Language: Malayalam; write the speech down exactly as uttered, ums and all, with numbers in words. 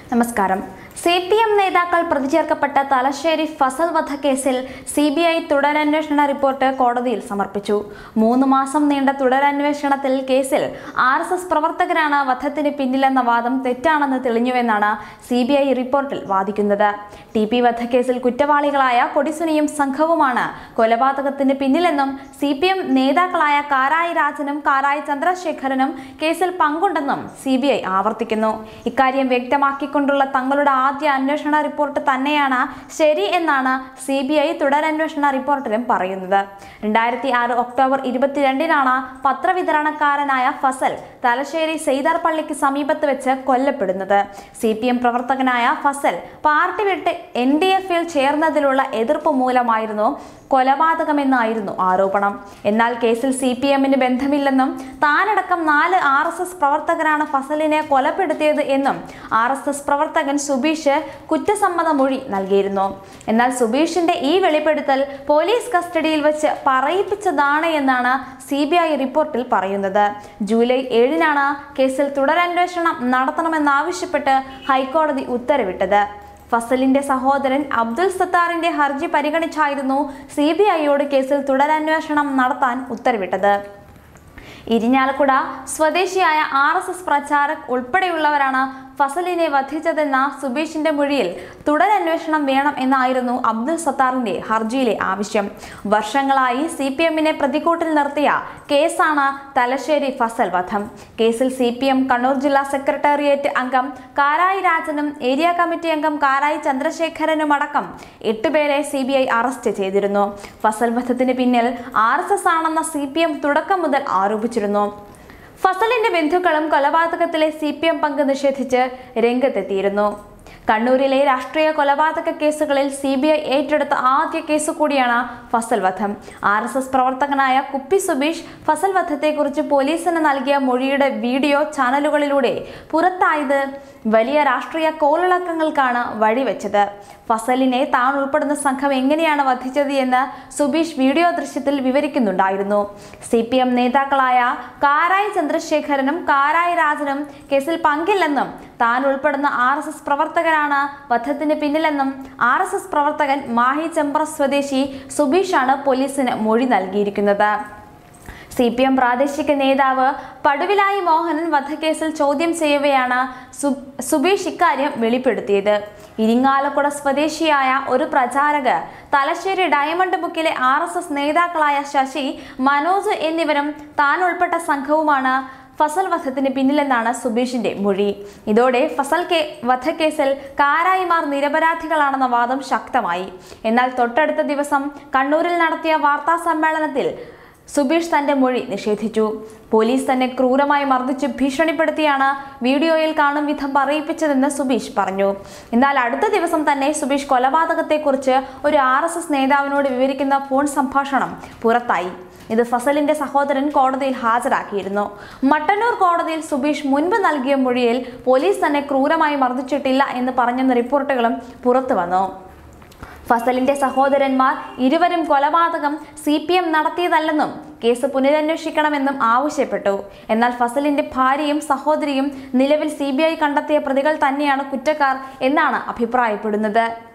നമസ്കാരം. സി പി എം നേതാക്കൾ പ്രതിചേർക്കപ്പെട്ട തലശ്ശേരി ഫസൽ വധക്കേസിൽ സി ബി ഐ തുടരന്വേഷണ റിപ്പോർട്ട് കോടതിയിൽ സമർപ്പിച്ചു. മൂന്ന് മാസം നീണ്ട തുടരന്വേഷണത്തിൽ കേസിൽ ആർ എസ് എസ് പ്രവർത്തകരാണ് വധത്തിന് പിന്നിലെന്ന വാദം തെറ്റാണെന്ന് തെളിഞ്ഞുവെന്നാണ് സി ബി ഐ റിപ്പോർട്ടിൽ വാദിക്കുന്നത്. ടി പി വധക്കേസിൽ കുറ്റവാളികളായ കൊടിസുനിയും സംഘവുമാണ് കൊലപാതകത്തിന് പിന്നിലെന്നും സി പി എം നേതാക്കളായ കാരായി രാജനും കാരായി ചന്ദ്രശേഖരനും കേസിൽ പങ്കുണ്ടെന്നും സി ബി ഐ ആവർത്തിക്കുന്നു. ഇക്കാര്യം വ്യക്തമാക്കിക്കൊണ്ടുള്ള തങ്ങളുടെ ആദ്യ അന്വേഷണ റിപ്പോർട്ട് തന്നെയാണ് ശരി എന്നാണ് സി ബി ഐ തുടരന്വേഷണ റിപ്പോർട്ടിലും പറയുന്നത്. രണ്ടായിരത്തി ആറ് ഒക്ടോബർ ഇരുപത്തിരണ്ടിനാണ് പത്രവിതരണക്കാരനായ ഫസൽ തലശ്ശേരി സെയ്താർ പള്ളിക്ക് സമീപത്ത് വെച്ച് കൊല്ലപ്പെടുന്നത്. സി പി എം പ്രവർത്തകനായ ഫസൽ പാർട്ടി വിട്ട് എൻ ഡി എഫിൽ ചേർന്നതിലുള്ള എതിർപ്പ് മൂലമായിരുന്നു കൊലപാതകമെന്നായിരുന്നു ആരോപണം. എന്നാൽ കേസിൽ സി പി എമ്മിന് ബന്ധമില്ലെന്നും താനടക്കം നാല് ആർ എസ് എസ് പ്രവർത്തകരാണ് ഫസലിനെ കൊലപ്പെടുത്തിയത് എന്നും ആർ എസ് എസ് പ്രവർത്തകൻ സുബീഷ് കുറ്റസമ്മത മൊഴി നൽകിയിരുന്നു. എന്നാൽ സുബീഷിന്റെ ഈ വെളിപ്പെടുത്തൽ പോലീസ് കസ്റ്റഡിയിൽ വെച്ച് പറയിപ്പിച്ചതാണ് എന്നാണ് സി ബി ഐ റിപ്പോർട്ടിൽ പറയുന്നത്. ജൂലൈ ഏഴിനാണ് കേസിൽ തുടരന്വേഷണം നടത്തണമെന്നാവശ്യപ്പെട്ട് ഹൈക്കോടതി ഉത്തരവിട്ടത്. ഫസലിന്റെ സഹോദരൻ അബ്ദുൽ സത്താറിന്റെ ഹർജി പരിഗണിച്ചായിരുന്നു സി ബി ഐയോട് കേസിൽ തുടരന്വേഷണം നടത്താൻ ഉത്തരവിട്ടത്. ഇരിഞ്ഞാലക്കുട സ്വദേശിയായ ആർ എസ് എസ് പ്രചാരക് ഉൾപ്പെടെയുള്ളവരാണ് ഫസലിനെ വധിച്ചതെന്ന സുബീഷിന്റെ മൊഴിയിൽ തുടരന്വേഷണം വേണം എന്നായിരുന്നു അബ്ദുൽ സത്താറിന്റെ ഹർജിയിലെ ആവശ്യം. വർഷങ്ങളായി സി പി എമ്മിനെ പ്രതിക്കൂട്ടിൽ നിർത്തിയ കേസാണ് തലശ്ശേരി ഫസൽ വധം. കേസിൽ സി പി എം കണ്ണൂർ ജില്ലാ സെക്രട്ടേറിയറ്റ് അംഗം കാരായി രാജനും ഏരിയ കമ്മിറ്റി അംഗം കാരായി ചന്ദ്രശേഖരനുമടക്കം എട്ടുപേരെ സി ബി ഐ അറസ്റ്റ് ചെയ്തിരുന്നു. ഫസൽ വധത്തിന് പിന്നിൽ ആർ എസ് എസ് ആണെന്ന സി പി എം തുടക്കം മുതൽ ആരോപിച്ചിരുന്നു. ഫസലിന്റെ ബന്ധുക്കളും കൊലപാതകത്തിലെ സി പി എം പങ്ക് നിഷേധിച്ച് രംഗത്തെത്തിയിരുന്നു. കണ്ണൂരിലെ രാഷ്ട്രീയ കൊലപാതക കേസുകളിൽ സി ബി ഐ ഏറ്റെടുത്ത ആദ്യ കേസ് കൂടിയാണ് ഫസൽ വധം. ആർ എസ് എസ് പ്രവർത്തകനായ കുപ്പി സുബീഷ് ഫസൽ വധത്തെക്കുറിച്ച് പോലീസിന് നൽകിയ മൊഴിയുടെ വീഡിയോ ചാനലുകളിലൂടെ പുറത്തായത് വലിയ രാഷ്ട്രീയ കോളിളക്കങ്ങൾക്കാണ് വഴിവെച്ചത്. ഫസലിനെ താൻ ഉൾപ്പെടുന്ന സംഘം എങ്ങനെയാണ് വധിച്ചത് എന്ന് സുബീഷ് വീഡിയോ ദൃശ്യത്തിൽ വിവരിക്കുന്നുണ്ടായിരുന്നു. സി പി എം നേതാക്കളായ കാരായി ചന്ദ്രശേഖരനും കാരായി രാജനും കേസിൽ പങ്കില്ലെന്നും താൻ ഉൾപ്പെടുന്ന ആർ എസ് എസ് പ്രവർത്തകരാണ് വധത്തിന് പിന്നിലെന്നും ആർ എസ് എസ് പ്രവർത്തകൻ മാഹി ചെമ്പ്ര സ്വദേശി സുബീഷാണ് പോലീസിന് മൊഴി നൽകിയിരിക്കുന്നത്. സി പി എം പ്രാദേശിക നേതാവ് പടുവിലായി മോഹനൻ വധക്കേസിൽ ചോദ്യം ചെയ്യവെയാണ് സുബീഷ് ഇക്കാര്യം വെളിപ്പെടുത്തിയത്. ഇരിങ്ങാലക്കുട സ്വദേശിയായ ഒരു പ്രചാരക് തലശ്ശേരി ഡയമണ്ട് ബുക്കിലെ ആർ എസ് എസ് നേതാക്കളായ ശശി, മനോജ് എന്നിവരും താൻ ഉൾപ്പെട്ട സംഘവുമാണ് ഫസൽ വധത്തിന് പിന്നിലെന്നാണ് സുബീഷിന്റെ മൊഴി. ഇതോടെ ഫസൽ കേ വധക്കേസിൽ കാരായിമാർ നിരപരാധികളാണെന്ന വാദം ശക്തമായി. എന്നാൽ തൊട്ടടുത്ത ദിവസം കണ്ണൂരിൽ നടത്തിയ വാർത്താ സമ്മേളനത്തിൽ സുബീഷ് തന്റെ മൊഴി നിഷേധിച്ചു. പോലീസ് തന്നെ ക്രൂരമായി മർദ്ദിച്ച് ഭീഷണിപ്പെടുത്തിയാണ് വീഡിയോയിൽ കാണും വിധം പറയിപ്പിച്ചതെന്ന് സുബീഷ് പറഞ്ഞു. എന്നാൽ അടുത്ത ദിവസം തന്നെ സുബീഷ് കൊലപാതകത്തെക്കുറിച്ച് ഒരു ആർ എസ് എസ് നേതാവിനോട് വിവരിക്കുന്ന ഫോൺ സംഭാഷണം പുറത്തായി. ഇത് ഫസലിന്റെ സഹോദരൻ കോടതിയിൽ ഹാജരാക്കിയിരുന്നു. മട്ടന്നൂർ കോടതിയിൽ സുബീഷ് മുൻപ് നൽകിയ മൊഴിയിൽ പോലീസ് തന്നെ ക്രൂരമായി മർദ്ദിച്ചിട്ടില്ല എന്ന് പറഞ്ഞെന്ന റിപ്പോർട്ടുകളും പുറത്തു വന്നു. ഫസലിന്റെ സഹോദരന്മാർ ഇരുവരും കൊലപാതകം സി പി എം നടത്തിയതല്ലെന്നും കേസ് പുനരന്വേഷിക്കണമെന്നും ആവശ്യപ്പെട്ടു. എന്നാൽ ഫസലിന്റെ ഭാര്യയും സഹോദരിയും നിലവിൽ സി ബി ഐ കണ്ടെത്തിയ പ്രതികൾ തന്നെയാണ് കുറ്റക്കാർ എന്നാണ് അഭിപ്രായപ്പെടുന്നത്.